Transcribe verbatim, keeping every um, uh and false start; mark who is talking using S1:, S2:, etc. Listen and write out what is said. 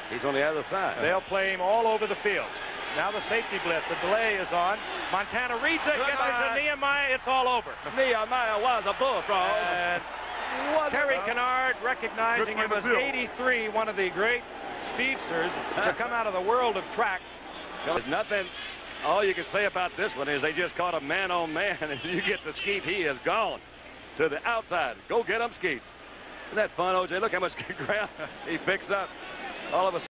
S1: He's on the other side.
S2: They'll play him all over the field. Now the safety blitz. A delay is on. Montana reads it. Gets it to Nehemiah. It's all over.
S1: Nehemiah was a bullfrog.
S2: And Terry Kennard, recognizing him as eighty-three, one of the great speedsters to come out of the world of track.
S1: There's nothing. All you can say about this one is they just caught a man-on-man, and you get the Skeet. He is gone to the outside. Go get him, Skeets. Isn't that fun, O J? Look how much ground he picks up all of a sudden.